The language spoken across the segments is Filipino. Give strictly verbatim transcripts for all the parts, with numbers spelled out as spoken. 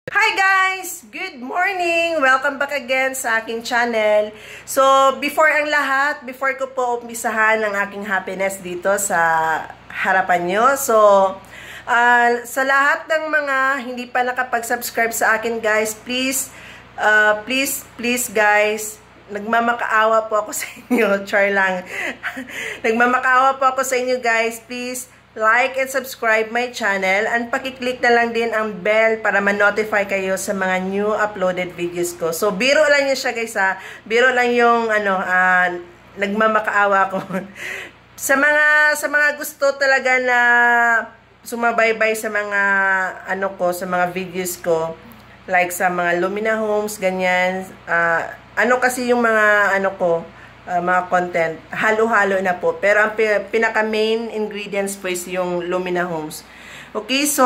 Hi guys! Good morning! Welcome back again sa aking channel. So, before ang lahat, before ko po umpisahan ang aking happiness dito sa harapan nyo. So, uh, sa lahat ng mga hindi pa nakapag-subscribe sa akin guys, please, uh, please, please guys, nagmamakaawa po ako sa inyo. Char lang. Nagmamakaawa po ako sa inyo guys. Please, like and subscribe my channel and pakiclick na lang din ang bell para ma-notify kayo sa mga new uploaded videos ko. So, biro lang yun siya guys ha. Biro lang yung ano, uh, nagmamakaawa ko. sa mga sa mga gusto talaga na sumabaybay sa mga ano ko, sa mga videos ko, like sa mga Lumina Homes, ganyan. Uh, ano kasi yung mga ano ko, Uh, mga content, halo-halo na po. Pero ang pinaka-main ingredients po is yung Lumina Homes. Okay, so,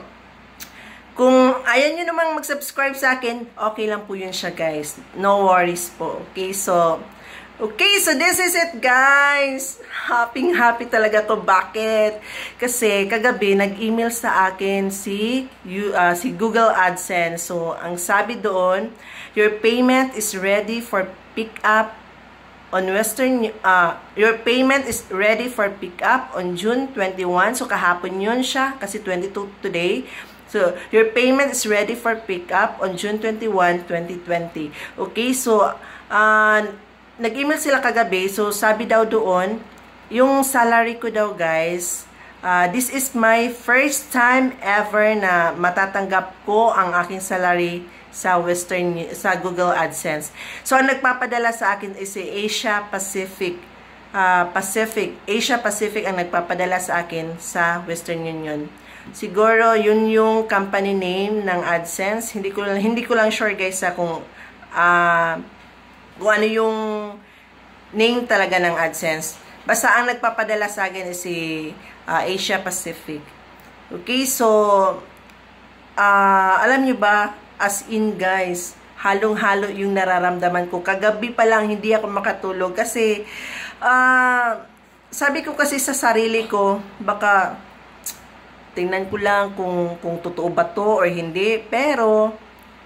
kung ayaw nyo namang mag-subscribe sa akin, okay lang po yun siya, guys. No worries po. Okay, so, okay, so this is it, guys. Happy-happy talaga to. Bakit? Kasi, kagabi, nag-email sa akin si, uh, si Google AdSense. So, ang sabi doon, your payment is ready for pick-up on Western, uh, your payment is ready for pick-up on June twenty-first. So, kahapon yun siya, kasi twenty-two today. So, your payment is ready for pick-up on June twenty-first, twenty twenty. Okay, so, uh, nag-email sila kagabi. So, sabi daw doon, yung salary ko daw, guys, uh, this is my first time ever na matatanggap ko ang aking salary sa Western, sa Google AdSense. So, ang nagpapadala sa akin is si Asia Pacific. Uh, Pacific. Asia Pacific ang nagpapadala sa akin sa Western Union. Siguro, yun yung company name ng AdSense. Hindi ko, hindi ko lang sure guys sa kung, uh, kung ano yung name talaga ng AdSense. Basta ang nagpapadala sa akin is si uh, Asia Pacific. Okay, so, uh, alam nyo ba, as in guys, halong-halo yung nararamdaman ko. Kagabi pa lang hindi ako makatulog kasi uh, sabi ko kasi sa sarili ko, baka tingnan ko lang kung, kung totoo ba to or hindi. Pero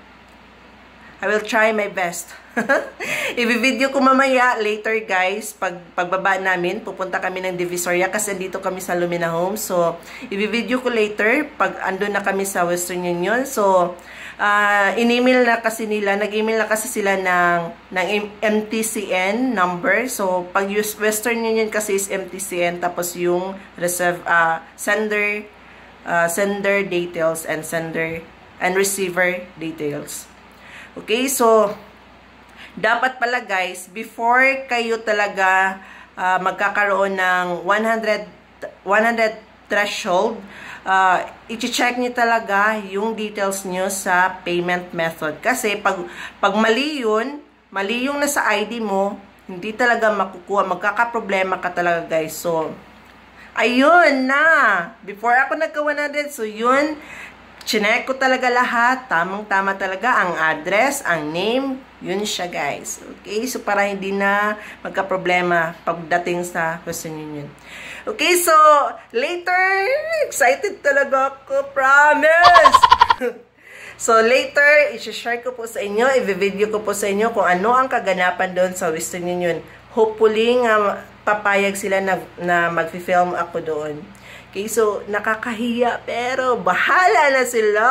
I will try my best. I-video ko mamaya later guys. Pag pagbaba namin, pupunta kami ng Divisoria kasi dito kami sa Lumina Homes. So, i-video ko later pag andun na kami sa Western Union. So, uh, in-email na kasi nila, nag-email na kasi sila ng, ng M T C N number. So, pag Western Union kasi is M T C N, tapos yung reserve, uh, sender, uh, sender details and sender and receiver details. Okay, so, dapat pala guys, before kayo talaga uh, magkakaroon ng one hundred, one hundred threshold, uh, i-check nyo talaga yung details nyo sa payment method. Kasi pag, pag mali yun, mali yung nasa I D mo, hindi talaga makukuha, magkakaproblema ka talaga guys. So, ayun na! Before ako nagka one hundred, so yun, chinek ko talaga lahat, tamang-tama talaga ang address, ang name, yun siya guys. Okay, so para hindi na magka-problema pagdating sa Western Union. Okay, so later, excited talaga ako, promise! So later, i-share ko po sa inyo, i-video ko po sa inyo kung ano ang kaganapan doon sa Western Union. Hopefully nga papayag sila na, na mag-film ako doon. Okay, so, nakakahiya, pero bahala na sila.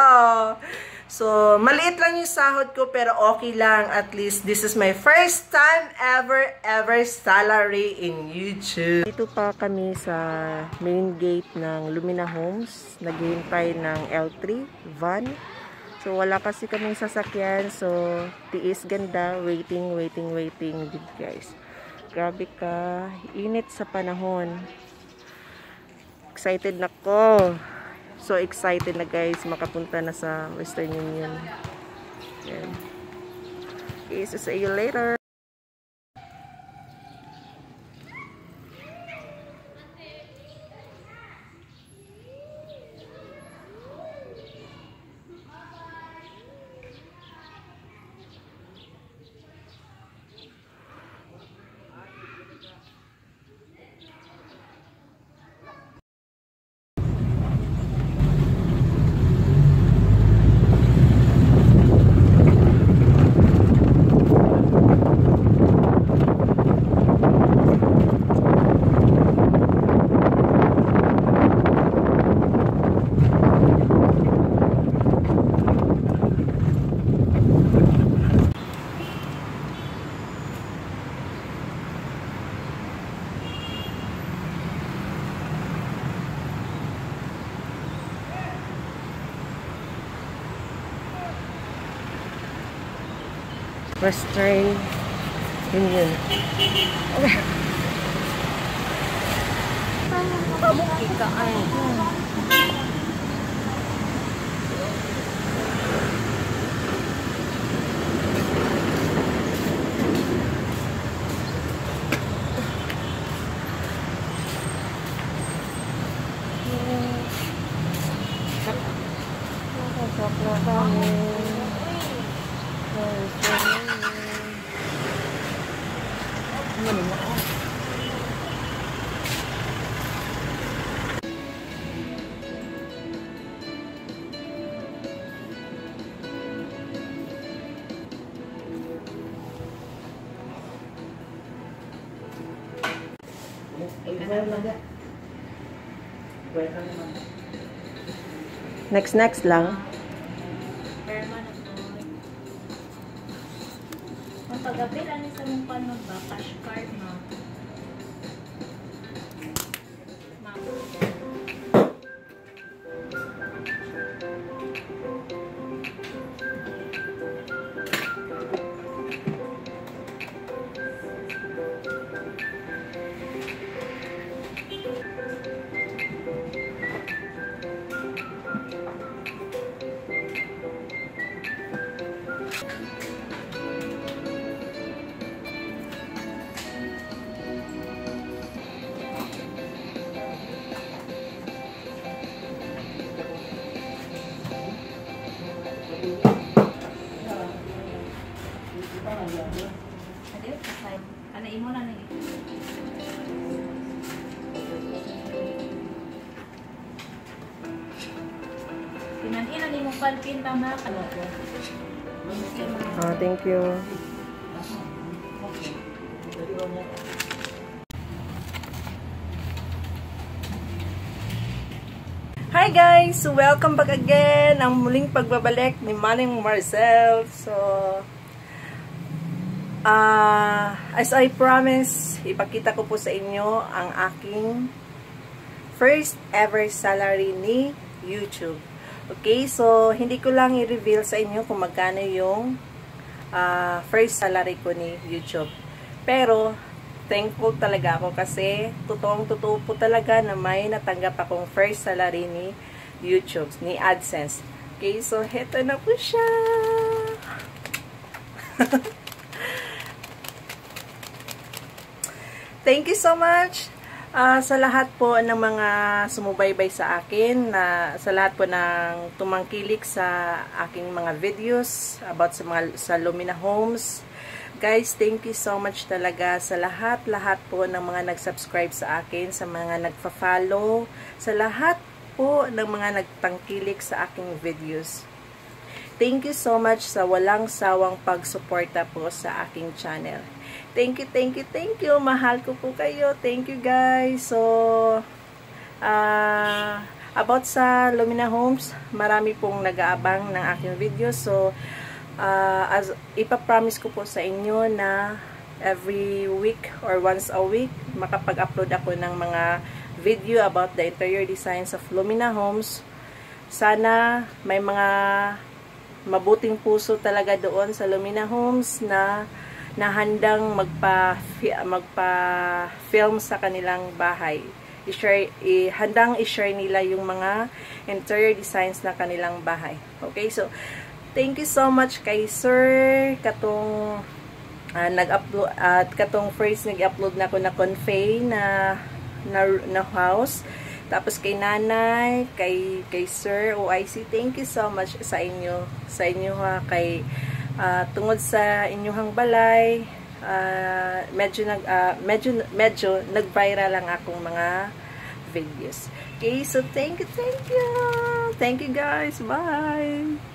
So, maliit lang yung sahod ko, pero okay lang. At least, this is my first time ever, ever salary in YouTube. Dito pa kami sa main gate ng Lumina Homes. Naghihintay ng L three van. So, wala kasi kaming sasakyan. So, tiis ganda. Waiting, waiting, waiting. Guys, grabe ka. Init sa panahon. Excited na ko. So excited na guys, makapunta na sa Western Union. Yan. Okay, so see you later. Restrain. Yun yun. Kamuki ka ay. Nakasap na kami. Ano mo? Next, next lang. Ang pag-apil, ano sa mong paano ba? Cash card na. Ano imo na ni? Pinanhinan ni mo palpin tama ka ko. Oh, thank you. Hi guys! Welcome back again! Ang muling pagbabalik ni Manning Marcel. So, Uh, as I promise, ipakita ko po sa inyo ang aking first ever salary ni YouTube. Okay, so hindi ko lang i-reveal sa inyo kung magkano yung uh, first salary ko ni YouTube. Pero, thankful talaga ako kasi totoong totoo po talaga na may natanggap akong first salary ni YouTube, ni AdSense. Okay, so heto na po siya! Thank you so much uh, sa lahat po ng mga sumubaybay sa akin, na sa lahat po ng tumangkilik sa aking mga videos about sa mga sa Lumina Homes. Guys, thank you so much talaga sa lahat-lahat po ng mga nag-subscribe sa akin, sa mga nagfa-follow, sa lahat po ng mga nagtangkilik sa aking videos. Thank you so much sa walang sawang pagsuporta po sa aking channel. Thank you, thank you, thank you. Mahal ko po kayo. Thank you guys. So, uh, about sa Lumina Homes, marami pong nag-aabang ng aking video. So, uh, as ipapromise ko po sa inyo na every week or once a week, makapag-upload ako ng mga video about the interior designs of Lumina Homes. Sana may mga mabuting puso talaga doon sa Lumina Homes na na handang magpa magpa film sa kanilang bahay. I-share, i handang i-share nila yung mga interior designs na kanilang bahay. Okay, so thank you so much kay Sir katong uh, nag-upload at uh, katong first nag-upload na ako na convey na na, na house. Tapos kay Nanay, kay kay Sir O I C, thank you so much sa inyo, sa inyo ha, kay Uh, tungod sa inyong balay, uh, medyo nag uh, medyo medyo nag-viral lang akong mga videos. Okay, so thank you, thank you. Thank you guys. Bye.